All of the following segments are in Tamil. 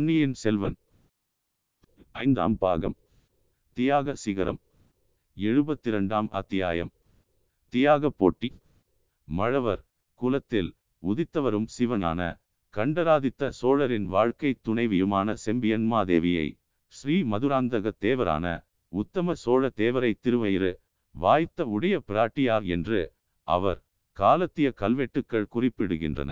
பொன்னியின் செல்வன் 5ஆம் பாகம் தியாக சிகரம் 72ஆம் அத்தியாயம் தியாக போட்டி. மழவர் குலத்தில் உதித்தவரும் சிவனான கண்டராதித்த சோழரின் வாழ்க்கை துணைவியுமான செம்பியன்மாதேவியை ஸ்ரீ மதுராந்தக தேவரான உத்தம சோழ தேவரை திருவயிறு வாய்த்த உடைய பிராட்டியார் என்று அவர் காலத்திய கல்வெட்டுக்கள் குறிப்பிடுகின்றன.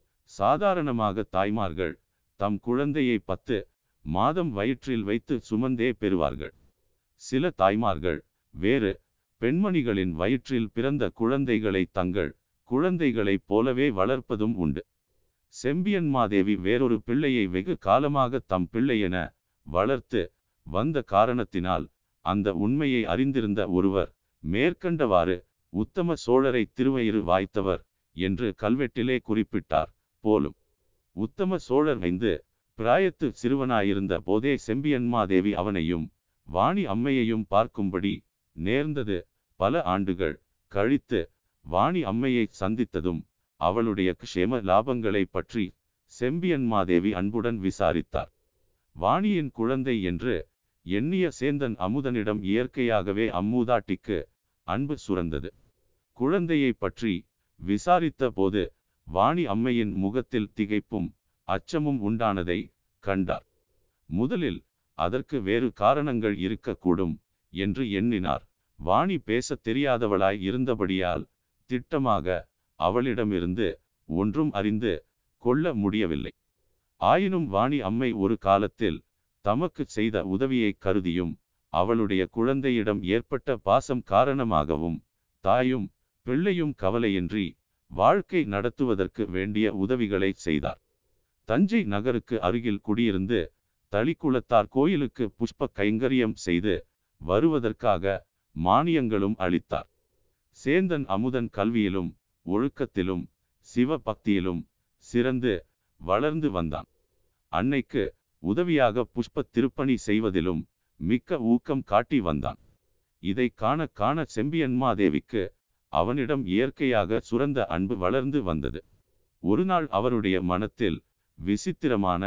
சாதாரணமாக தாய்மார்கள் தம் குழந்தையை 10 மாதம் வயிற்றில் வைத்து சுமந்தே பெறுவார்கள். சில தாய்மார்கள் வேறு பெண்மணிகளின் வயிற்றில் பிறந்த குழந்தைகளை தங்கள் குழந்தைகளைப் போலவே வளர்ப்பதும் உண்டு. செம்பியன்மாதேவி வேறொரு பிள்ளையை வெகு காலமாக தம் பிள்ளையென வளர்த்து வந்த காரணத்தினால் அந்த உண்மையை அறிந்திருந்த ஒருவர் மேற்கண்டவாறு உத்தம சோழரை திருவயிறு வாய்த்தவர் என்று கல்வெட்டிலே குறிப்பிட்டார் போலும். உத்தம சோழர் 5 பிராயத்து சிறுவனாயிருந்த போதே செம்பியன்மாதேவி அவனையும் வாணி அம்மையையும் பார்க்கும்படி நேர்ந்தது. பல ஆண்டுகள் கழித்து வாணி அம்மையை சந்தித்ததும் அவளுடைய க்ஷேம லாபங்களை பற்றி செம்பியன்மாதேவி அன்புடன் விசாரித்தார். வாணியின் குழந்தை என்று எண்ணிய சேந்தன் அமுதனிடம் இயற்கையாகவே அம்மூதாட்டிக்கு அன்பு சுரந்தது. குழந்தையை பற்றி விசாரித்த போது வாணி அம்மையின் முகத்தில் திகைப்பும் அச்சமும் உண்டானதை கண்டார். முதலில் அதற்கு வேறு காரணங்கள் இருக்கக்கூடும் என்று எண்ணினார். வாணி பேசத் தெரியாதவளாய் இருந்தபடியால் திட்டமாக அவளிடமிருந்து ஒன்றும் அறிந்து கொள்ள முடியவில்லை. ஆயினும் வாணி அம்மை ஒரு காலத்தில் தமக்கு செய்த உதவியை கருதியும் அவளுடைய குழந்தையிடம் ஏற்பட்ட பாசம் காரணமாகவும் தாயும் பிள்ளையும் கவலையின்றி வாழ்க்கை நடத்துவதற்கு வேண்டிய உதவிகளை செய்தார். தஞ்சை நகருக்கு அருகில் குடியிருந்து தளிக்குளத்தார் கோயிலுக்கு புஷ்ப கைங்கரியம் செய்து வருவதற்காக மானியங்களும் அளித்தார். சேந்தன் அமுதன் கல்வியிலும் ஒழுக்கத்திலும் சிவ பக்தியிலும் சிறந்து வளர்ந்து வந்தான். அன்னைக்கு உதவியாக புஷ்ப திருப்பணி செய்வதிலும் மிக்க ஊக்கம் காட்டி வந்தான். இதை காண செம்பியன்மாதேவிக்கு அவனிடம் இயற்கையாக சுரந்த அன்பு வளர்ந்து வந்தது. ஒரு நாள் அவருடைய மனத்தில் விசித்திரமான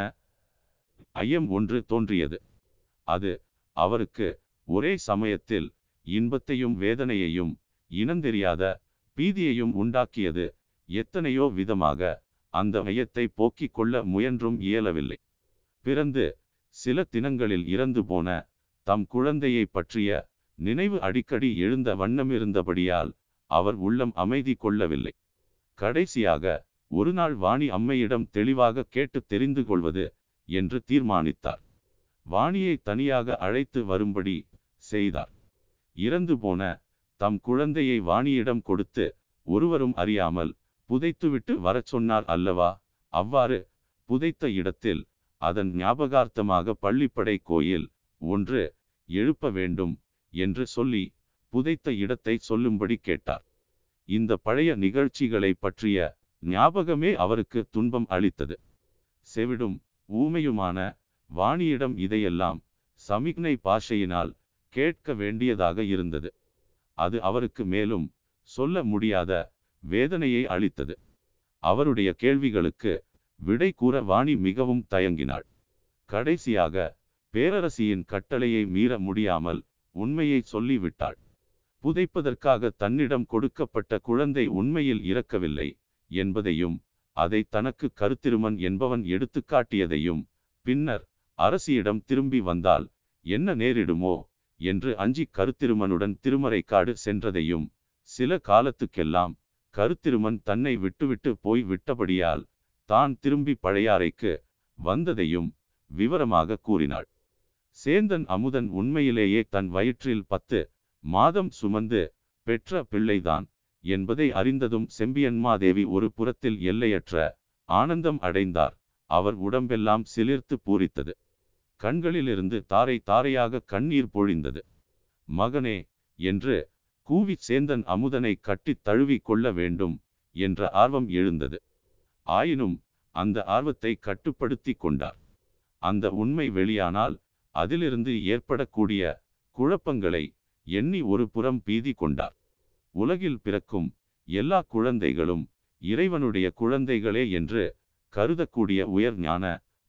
ஐயம் ஒன்று தோன்றியது. அது அவருக்கு ஒரே சமயத்தில் இன்பத்தையும் வேதனையையும் இனந்தெரியாத பீதியையும் உண்டாக்கியது. எத்தனையோ விதமாக அந்த ஐயத்தை போக்கிக் கொள்ள முயன்றும் இயலவில்லை. பிறந்து சில தினங்களில் இறந்து போன தம் குழந்தையை பற்றிய நினைவு அடிக்கடி எழுந்த வண்ணமிருந்தபடியால் அவர் உள்ளம் அமைதி கொள்ளவில்லை. கடைசியாக ஒரு நாள் வாணி அம்மையிடம் தெளிவாக கேட்டு தெரிந்து கொள்வது என்று தீர்மானித்தார். வாணியை தனியாக அழைத்து வரும்படி செய்தார். இறந்து போன தம் குழந்தையை வாணியிடம் கொடுத்து ஒருவரும் அறியாமல் புதைத்துவிட்டு வரச் சொன்னார் அல்லவா? அவ்வாறு புதைத்த இடத்தில் அதன் ஞாபகார்த்தமாக பள்ளிப்படை கோயில் ஒன்று எழுப்ப வேண்டும் என்று சொல்லி புதைத்த இடத்தை சொல்லும்படி கேட்டார். இந்த பழைய நிகழ்ச்சிகளை பற்றிய ஞாபகமே அவருக்கு துன்பம் அளித்தது. செவிடும் ஊமையுமான வாணியிடம் இதையெல்லாம் சமிக்ஞை பாஷையினால் கேட்க வேண்டியதாக இருந்தது. அது அவருக்கு மேலும் சொல்ல முடியாத வேதனையை அளித்தது. அவருடைய கேள்விகளுக்கு விடை கூற வாணி மிகவும் தயங்கினாள். கடைசியாக பேரரசியின் கட்டளையை மீற முடியாமல் உண்மையை சொல்லிவிட்டாள். புதைப்பதற்காக தன்னிடம் கொடுக்கப்பட்ட குழந்தை உண்மையில் இறக்கவில்லை என்பதையும் அதை தனக்கு கருத்திருமன் என்பவன் எடுத்துக்காட்டியதையும் பின்னர் அரசியிடம் திரும்பி வந்தால் என்ன நேரிடுமோ என்று அஞ்சி கருத்திருமனுடன் திருமறைக்காடு சென்றதையும் சில காலத்துக்கெல்லாம் கருத்திருமன் தன்னை விட்டுவிட்டு போய் விட்டபடியால் தான் திரும்பி பழையாறைக்கு வந்ததையும் விவரமாக கூறினாள். சேந்தன் அமுதன் உண்மையிலேயே தன் வயிற்றில் 10 மாதம் சுமந்து பெற்ற பிள்ளைதான் என்பதை அறிந்ததும் செம்பியன்மாதேவி ஒரு புறத்தில் எல்லையற்ற ஆனந்தம் அடைந்தார். அவர் உடம்பெல்லாம் சிலிர்த்து பூரித்தது. கண்களிலிருந்து தாரை தாரையாக கண்ணீர் பொழிந்தது. மகனே என்று கூவி சேந்தன் அமுதனை கட்டித் தழுவி கொள்ள வேண்டும் என்ற ஆர்வம் எழுந்தது. ஆயினும் அந்த ஆர்வத்தை கட்டுப்படுத்தி கொண்டார். அந்த உண்மை வெளியானால் அதிலிருந்து ஏற்படக்கூடிய குழப்பங்களை எண்ணி ஒரு புறம் பீதி கொண்டார். உலகில் பிறக்கும் எல்லா குழந்தைகளும் இறைவனுடைய குழந்தைகளே என்று கருதக்கூடிய உயர் ஞான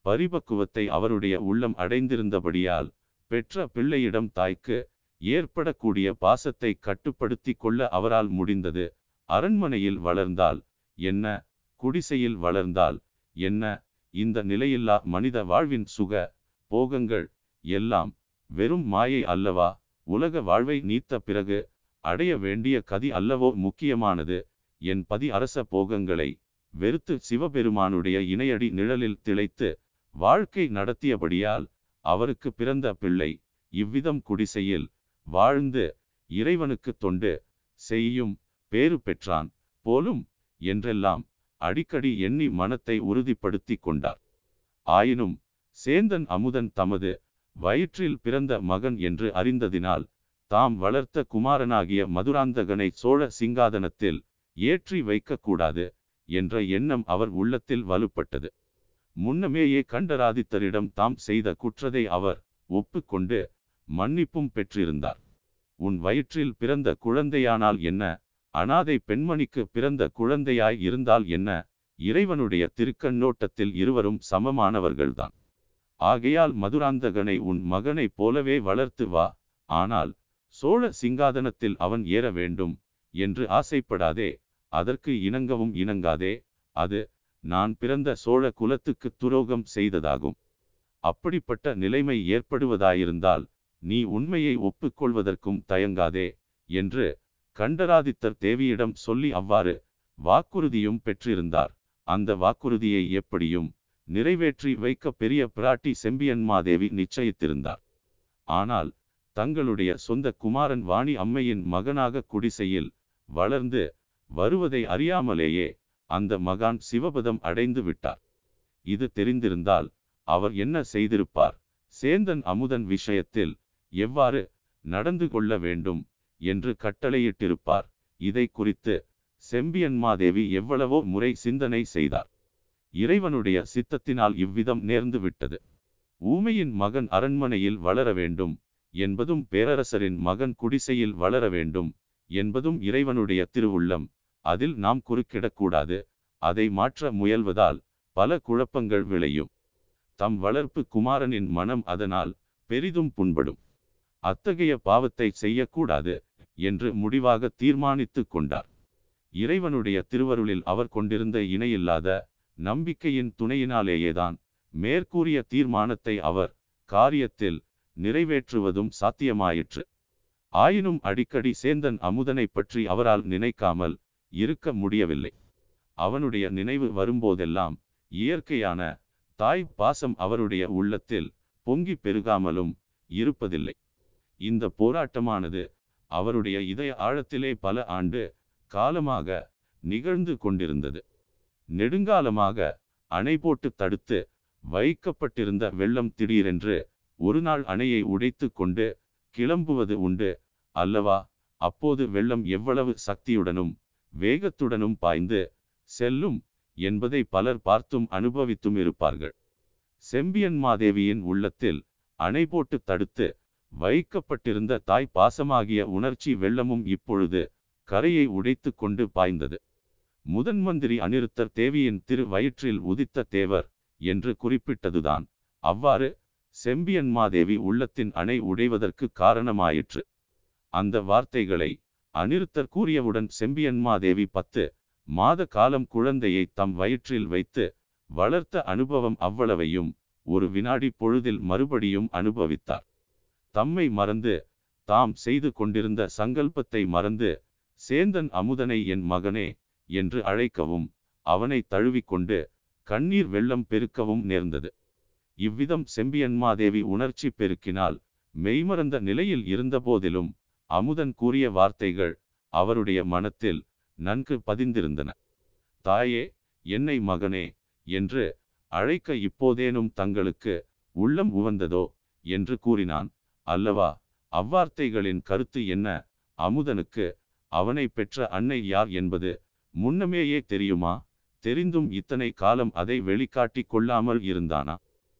பரிபக்குவத்தை அவருடைய உள்ளம் அடைந்திருந்தபடியால் பெற்ற பிள்ளையிடம் தாய்க்கு ஏற்படக்கூடிய பாசத்தை கட்டுப்படுத்தி கொள்ள அவரால் முடிந்தது. அரண்மனையில் வளர்ந்தால் என்ன, குடிசையில் வளர்ந்தால் என்ன, இந்த நிலையில்லா மனித வாழ்வின் சுக போகங்கள் எல்லாம் வெறும் மாயை அல்லவா? உலக வாழ்வை நீத்த பிறகு அடைய வேண்டிய கதி அல்லவோ முக்கியமானது? என் பதி அரச போகங்களை வெறுத்து சிவபெருமானுடைய இணையடி நிழலில் திளைத்து வாழ்க்கை நடத்தியபடியால் அவருக்கு பிறந்த பிள்ளை இவ்விதம் குடிசையில் வாழ்ந்து இறைவனுக்கு தொண்டு செய்யும் பேறு பெற்றான் போலும் என்றெல்லாம் அடிக்கடி எண்ணி மனத்தை உறுதிப்படுத்தி கொண்டார். ஆயினும் சேந்தன் அமுதன் தமது வயிற்றில் பிறந்த மகன் என்று அறிந்ததினால் தாம் வளர்த்த குமாரனாகிய மதுராந்தகனை சோழ சிங்காதனத்தில் ஏற்றி வைக்கக்கூடாது என்ற எண்ணம் அவர் உள்ளத்தில் வலுப்பட்டது. முன்னமேயே கண்டராதித்தரிடம் தாம் செய்த குற்றத்தை அவர் ஒப்புக்கொண்டு மன்னிப்பும் பெற்றிருந்தார். உன் வயிற்றில் பிறந்த குழந்தையானால் என்ன, அனாதை பெண்மணிக்கு பிறந்த குழந்தையாய் இருந்தால் என்ன, இறைவனுடைய திருக்கண்ணோட்டத்தில் இருவரும் சமமானவர்கள்தான். ஆகையால் மதுராந்தகனை உன் மகனைப் போலவே வளர்த்து வா, ஆனால் சோழ சிங்காதனத்தில் அவன் ஏற வேண்டும் என்று ஆசைப்படாதே, அதற்கு இணங்கவும் இணங்காதே. அது நான் பிறந்த சோழ குலத்துக்கு துரோகம் செய்ததாகும். அப்படிப்பட்ட நிலைமை ஏற்படுவதாயிருந்தால் நீ உண்மையை ஒப்புக்கொள்வதற்கும் தயங்காதே என்று கண்டராதித்தர் தேவியிடம் சொல்லி அவ்வாறு வாக்குறுதியும் பெற்றிருந்தார். அந்த வாக்குறுதியை எப்படியும் நிறைவேற்றி வைக்க பெரிய பிராட்டி செம்பியன்மாதேவி நிச்சயித்திருந்தார். ஆனால் தங்களுடைய சொந்த குமாரன் வாணி அம்மையின் மகனாக குடிசையில் வளர்ந்து வருவதை அறியாமலேயே அந்த மகான் சிவபதம் அடைந்து விட்டார். இது தெரிந்திருந்தால் அவர் என்ன செய்திருப்பார்? சேந்தன் அமுதன் விஷயத்தில் எவ்வாறு நடந்து கொள்ள வேண்டும் என்று கட்டளையிட்டிருப்பார். இதை குறித்து செம்பியன்மாதேவி எவ்வளவோ முறை சிந்தனை செய்தார். இறைவனுடைய சித்தத்தினால் இவ்விதம் நேர்ந்து விட்டது. ஊமையின் மகன் அரண்மனையில் வளர வேண்டும் என்பதும் பேரரசரின் மகன் குடிசையில் வளர வேண்டும் என்பதும் இறைவனுடைய திருவுள்ளம். அதில் நாம் குறுக்கிடக்கூடாது. அதை மாற்ற முயல்வதால் பல குழப்பங்கள் விளையும். தம் வளர்ப்பு குமாரனின் மனம் அதனால் பெரிதும் புண்படும். அத்தகைய பாவத்தை செய்யக்கூடாது என்று முடிவாக தீர்மானித்து கொண்டார். இறைவனுடைய திருவருளில் அவர் கொண்டிருந்த இணையில்லாத நம்பிக்கையின் துணையினாலேயேதான் மேற்கூறிய தீர்மானத்தை அவர் காரியத்தில் நிறைவேற்றுவதும் சாத்தியமாயிற்று. ஆயினும் அடிக்கடி சேந்தன் அமுதனை பற்றி அவரால் நினைக்காமல் இருக்க முடியவில்லை. அவனுடைய நினைவு வரும்போதெல்லாம் இயற்கையான தாய் பாசம் அவருடைய உள்ளத்தில் பொங்கி பெருகாமலும் இருப்பதில்லை. இந்த போராட்டமானது அவருடைய இதய ஆழத்திலே பல ஆண்டு காலமாக நிகழ்ந்து கொண்டிருந்தது. நெடுங்காலமாக அணை போட்டு தடுத்து வைக்கப்பட்டிருந்த வெள்ளம் திடீரென்று ஒரு நாள் அணையை உடைத்து கொண்டு கிளம்புவது உண்டு அல்லவா? அப்போது வெள்ளம் எவ்வளவு சக்தியுடனும் வேகத்துடனும் பாய்ந்து செல்லும் என்பதை பலர் பார்த்தும் அனுபவித்தும் இருப்பார்கள். செம்பியன்மாதேவியின் உள்ளத்தில் அணை போட்டு தடுத்து வைக்கப்பட்டிருந்த தாய் பாசமாகிய உணர்ச்சி வெள்ளமும் இப்பொழுது கரையை உடைத்து கொண்டு பாய்ந்தது. முதன்மந்திரி அநிருத்தர் தேவியின் திரு வயிற்றில் உதித்த தேவர் என்று குறிப்பிட்டதுதான் அவ்வாறு செம்பியன்மாதேவி உள்ளத்தின் அணை உடைவதற்கு காரணமாயிற்று. அந்த வார்த்தைகளை அநிருத்தர் கூறியவுடன் செம்பியன்மாதேவி 10 மாத காலம் குழந்தையை தம் வயிற்றில் வைத்து வளர்த்த அனுபவம் அவ்வளவையும் ஒரு வினாடி பொழுதில் மறுபடியும் அனுபவித்தார். தம்மை மறந்து தாம் செய்து கொண்டிருந்த சங்கல்பத்தை மறந்து சேந்தன் அமுதனை என் மகனே என்று அழைக்கவும் அவனை தழுவிக்கொண்டு கண்ணீர் வெள்ளம் பெருக்கவும் நேர்ந்தது. இவ்விதம் செம்பியன்மாதேவி உணர்ச்சி பெருக்கினால் மெய்மறந்த நிலையில் இருந்தபோதிலும் அமுதன் கூறிய வார்த்தைகள் அவருடைய மனத்தில் நன்கு பதிந்திருந்தன. தாயே, என்னை மகனே என்று அழைக்க இப்போதேனும் தங்களுக்கு உள்ளம் உவந்ததோ என்று கூறினான் அல்லவா? அவ்வார்த்தைகளின் கருத்து என்ன? அமுதனுக்கு அவனை பெற்ற அன்னை யார் என்பது முன்னமேயே தெரியுமா? தெரிந்தும் இத்தனை காலம் அதை வெளிக்காட்டி கொள்ளாமல் இருந்தானா?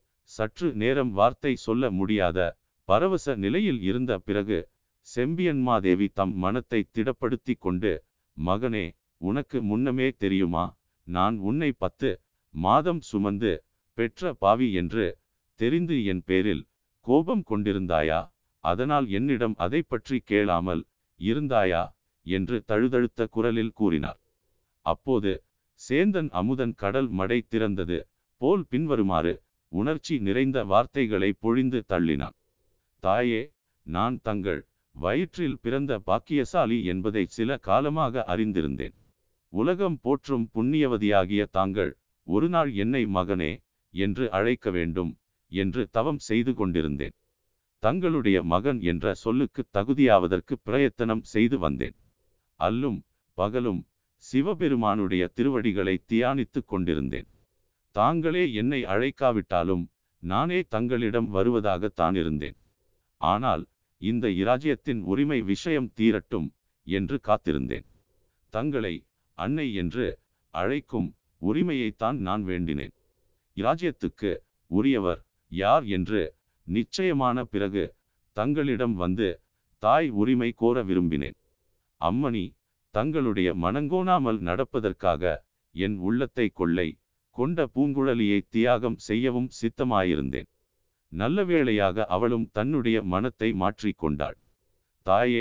சற்று நேரம் வார்த்தை சொல்ல முடியாத பரவச நிலையில் இருந்த பிறகு செம்பியன்மாதேவி தம் மனத்தை திடப்படுத்தி கொண்டு, மகனே, உனக்கு முன்னமே தெரியுமா? நான் உன்னை 10 மாதம் சுமந்து பெற்ற பாவி என்று தெரிந்து என் பேரில் கோபம் கொண்டிருந்தாயா? அதனால் என்னிடம் அதை பற்றி கேளாமல் இருந்தாயா என்று தழுதழுத்த குரலில் கூறினார். அப்போது சேந்தன் அமுதன் கடல் மடை திறந்தது போல் பின்வருமாறு உணர்ச்சி நிறைந்த வார்த்தைகளை பொழிந்து தள்ளினான். தாயே, நான் தங்கள் வயிற்றில் பிறந்த பாக்கியசாலி என்பதை சில காலமாக அறிந்திருந்தேன். உலகம் போற்றும் புண்ணியவதியாகிய தாங்கள் ஒரு நாள் என்னை மகனே என்று அழைக்க வேண்டும் என்று தவம் செய்து கொண்டிருந்தேன். தங்களுடைய மகன் என்ற சொல்லுக்கு தகுதியாவதற்கு பிரயத்தனம் செய்து வந்தேன். அல்லும் பகலும் சிவபெருமானுடைய திருவடிகளை தியானித்து கொண்டிருந்தேன். தாங்களே என்னை அழைக்காவிட்டாலும் நானே தங்களிடம் வருவதாகத்தான் இருந்தேன். ஆனால் இந்த இராஜ்யத்தின் உரிமை விஷயம் தீரட்டும் என்று காத்திருந்தேன். தங்களை அன்னை என்று அழைக்கும் உரிமையைத்தான் நான் வேண்டினேன். இராஜ்யத்துக்கு உரியவர் யார் என்று நிச்சயமான பிறகு தங்களிடம் வந்து தாய் உரிமை கோர விரும்பினேன். அம்மணி, தங்களுடைய மனங்கோணாமல் நடப்பதற்காக என் உள்ளத்தை கொள்ளை கொண்ட பூங்குழலியை தியாகம் செய்யவும் சித்தமாயிருந்தேன். நல்ல வேளையாக அவளும் தன்னுடைய மனத்தை மாற்றிக்கொண்டாள். தாயே,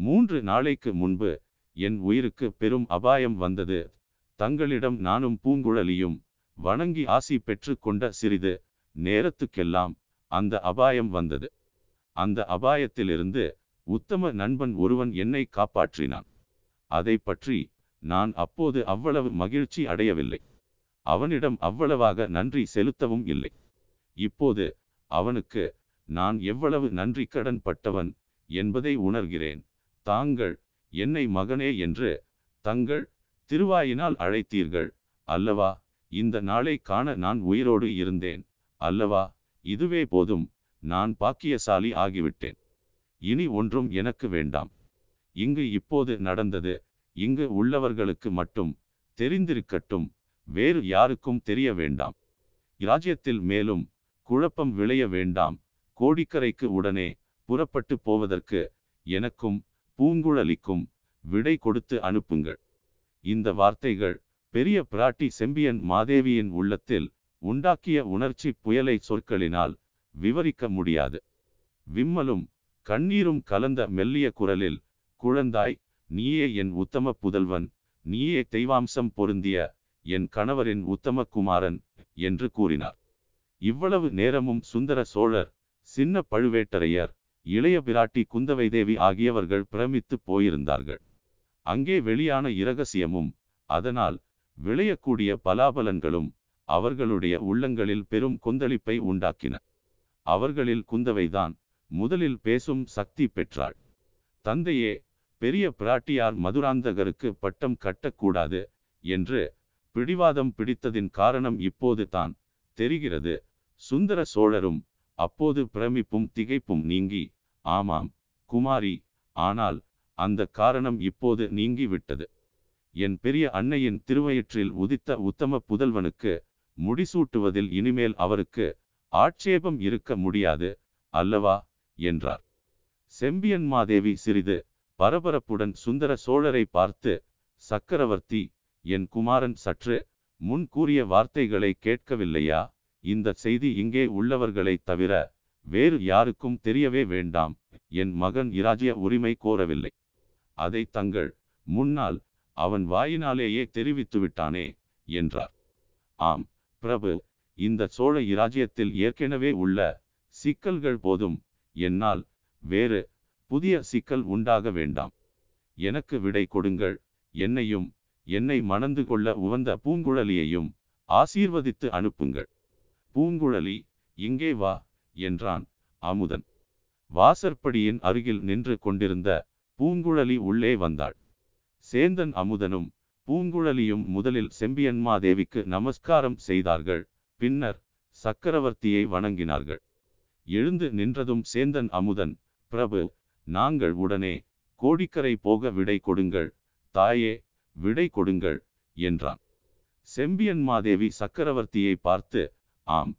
3 நாளைக்கு முன்பு என் உயிருக்கு பெரும் அபாயம் வந்தது. தங்களிடம் நானும் பூங்குழலியும் வணங்கி ஆசி பெற்று கொண்ட சிறிது நேரத்துக்கெல்லாம் அந்த அபாயம் வந்தது. அந்த அபாயத்திலிருந்து உத்தம நண்பன் ஒருவன் என்னை காப்பாற்றினான். அதை பற்றி நான் அப்போது அவ்வளவு மகிழ்ச்சி அடையவில்லை. அவனிடம் அவ்வளவாக நன்றி செலுத்தவும் இல்லை. இப்போது அவனுக்கு நான் எவ்வளவு நன்றி கடன் பட்டவன் என்பதை உணர்கிறேன். தாங்கள் என்னை மகனே என்று தங்கள் திருவாயினால் அழைத்தீர்கள் அல்லவா? இந்த நாளை காண நான் உயிரோடு இருந்தேன் அல்லவா? இதுவே போதும். நான் பாக்கியசாலி ஆகிவிட்டேன். இனி ஒன்றும் எனக்கு வேண்டாம். இங்கு இப்போது நடந்தது இங்கு உள்ளவர்களுக்கு மட்டும் தெரிந்திருக்கட்டும். வேறு யாருக்கும் தெரிய வேண்டாம். இராஜ்யத்தில் மேலும் குழப்பம் விளைய வேண்டாம். கோடிக்கரைக்கு உடனே புறப்பட்டு போவதற்கு எனக்கும் பூங்குழலிக்கும் விடை கொடுத்து அனுப்புங்கள். இந்த வார்த்தைகள் பெரிய பிராட்டி செம்பியன் மாதேவியின் உள்ளத்தில் உண்டாக்கிய உணர்ச்சி புயலை சொற்களினால் விவரிக்க முடியாது. விம்மலும் கண்ணீரும் கலந்த மெல்லிய குரலில், குழந்தாய், நீயே என் உத்தம புதல்வன், நீயே தெய்வாம்சம் பொருந்திய என் கணவரின் உத்தம குமாரன் என்று கூறினார். இவ்வளவு நேரமும் சுந்தர சோழர், சின்ன பழுவேட்டரையர், இளைய பிராட்டி குந்தவை தேவி ஆகியவர்கள் பிரமித்து போயிருந்தார்கள். அங்கே வெளியான இரகசியமும் அதனால் விளையக்கூடிய பலாபலன்களும் அவர்களுடைய உள்ளங்களில் பெரும் கொந்தளிப்பை உண்டாக்கின. அவர்களில் குந்தவைதான் முதலில் பேசும் சக்தி பெற்றாள். தந்தையே, பெரிய பிராட்டியார் மதுராந்தகருக்கு பட்டம் கட்டக்கூடாது என்று பிடிவாதம் பிடித்ததின் காரணம் இப்போது தான் தெரிகிறது. சுந்தர சோழரும் அப்போது பிரமிப்பும் திகைப்பும் நீங்கி, ஆமாம் குமாரி, ஆனால் அந்த காரணம் இப்போது நீங்கிவிட்டது. என் பெரிய அன்னையின் திருவயிற்றில் உதித்த உத்தம புதல்வனுக்கு முடிசூட்டுவதில் இனிமேல் அவருக்கு ஆட்சேபம் இருக்க முடியாது அல்லவா என்றார். செம்பியன் மாதேவி சிறிது பரபரப்புடன் சுந்தர சோழரை பார்த்து, சக்கரவர்த்தி, என் குமாரன் சற்று முன் கூறிய வார்த்தைகளை கேட்கவில்லையா? இந்த செய்தி இங்கே உள்ளவர்களை தவிர வேறு யாருக்கும் தெரியவே வேண்டாம். என் மகன் இராஜ்ய உரிமை கோரவில்லை. அதை தங்கள் முன்னால் அவன் வாயினாலேயே தெரிவித்துவிட்டானே என்றார். ஆம் பிரபு, இந்த சோழ இராஜ்யத்தில் ஏற்கனவே உள்ள சிக்கல்கள் போதும். என்னால் வேறு புதிய சிக்கல் உண்டாக வேண்டாம். எனக்கு விடை கொடுங்கள். என்னையும் என்னை மணந்து கொள்ள உவந்த பூங்குழலியையும் ஆசீர்வதித்து அனுப்புங்கள். பூங்குழலி, இங்கே வா என்றான் அமுதன். வாசற்படியின் அருகில் நின்று கொண்டிருந்த பூங்குழலி உள்ளே வந்தாள். சேந்தன் அமுதனும் பூங்குழலியும் முதலில் செம்பியன்மாதேவிக்கு நமஸ்காரம் செய்தார்கள். பின்னர் சக்கரவர்த்தியை வணங்கினார்கள். எழுந்து நின்றதும் சேந்தன் அமுதன், பிரபு, நாங்கள் உடனே கோடிக்கரை போக விடை கொடுங்கள். தாயே, விடை கொடுங்கள் என்றான். செம்பியன்மாதேவி சக்கரவர்த்தியை பார்த்து, ஆம்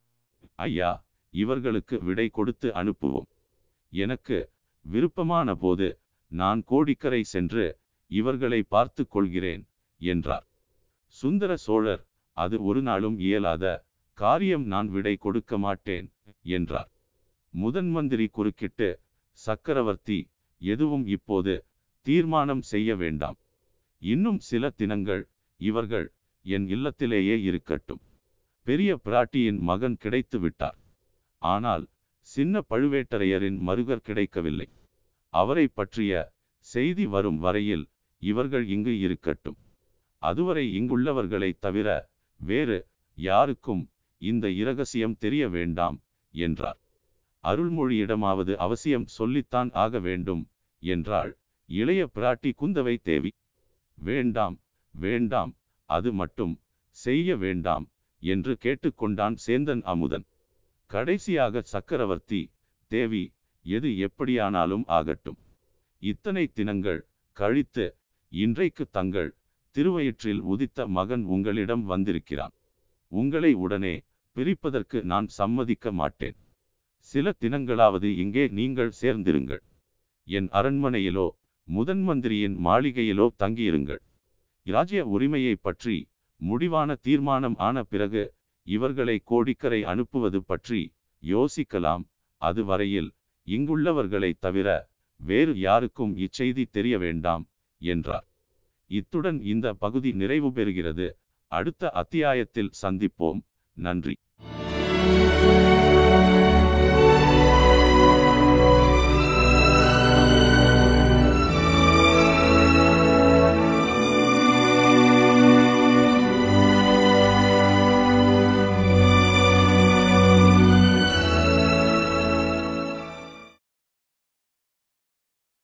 ஐயா, இவர்களுக்கு விடை கொடுத்து அனுப்புவோம். எனக்கு விருப்பமான போது நான் கோடிக்கரை சென்று இவர்களை பார்த்து கொள்கிறேன் என்றார். சுந்தர சோழர், அது ஒரு நாளும் இயலாத காரியம் நான் விடை கொடுக்க மாட்டேன் என்றார். முதன்மந்திரி குறுக்கிட்டு, சக்கரவர்த்தி, எதுவும் இப்போது தீர்மானம் செய்ய வேண்டாம். இன்னும் சில தினங்கள் இவர்கள் என் இல்லத்திலேயே இருக்கட்டும். பெரிய பிராட்டியின் மகன் கிடைத்து விட்டார். ஆனால் சின்ன பழுவேட்டரையரின் மருகர் கிடைக்கவில்லை. அவரை பற்றிய செய்தி வரும் வரையில் இவர்கள் இங்கு இருக்கட்டும். அதுவரை இங்குள்ளவர்களை தவிர வேறு யாருக்கும் இந்த இரகசியம் தெரிய வேண்டாம் என்றார். அருள்மொழியிடமாவது அவசியம் சொல்லித்தான் ஆக வேண்டும் என்றாள் இளைய பிராட்டி குந்தவை தேவி. வேண்டாம் வேண்டாம், அது மட்டும் செய்ய வேண்டாம் என்று கேட்டுக்கொண்டான் சேந்தன் அமுதன். கடைசியாக சக்கரவர்த்தி, தேவி, எது எப்படியானாலும் ஆகட்டும். இத்தனை தினங்கள் கழித்து இன்றைக்கு தங்கள் திருவயிற்றில் உதித்த மகன் உங்களிடம் வந்திருக்கிறான். உங்களை உடனே பிரிப்பதற்கு நான் சம்மதிக்க மாட்டேன். சில தினங்களாவது இங்கே நீங்கள் சேர்ந்திருங்கள். என் அரண்மனையிலோ முதன்மந்திரியின் மாளிகையிலோ தங்கியிருங்கள். இராஜ்ய உரிமையை பற்றி முடிவான தீர்மானம் ஆன பிறகு இவர்களை கோடிக்கரை அனுப்புவது பற்றி யோசிக்கலாம். அதுவரையில் இங்குள்ளவர்களை தவிர வேறு யாருக்கும் இச்செய்தி தெரிய வேண்டாம் என்றார். இத்துடன் இந்த பகுதி நிறைவு பெறுகிறது. அடுத்த அத்தியாயத்தில் சந்திப்போம். நன்றி.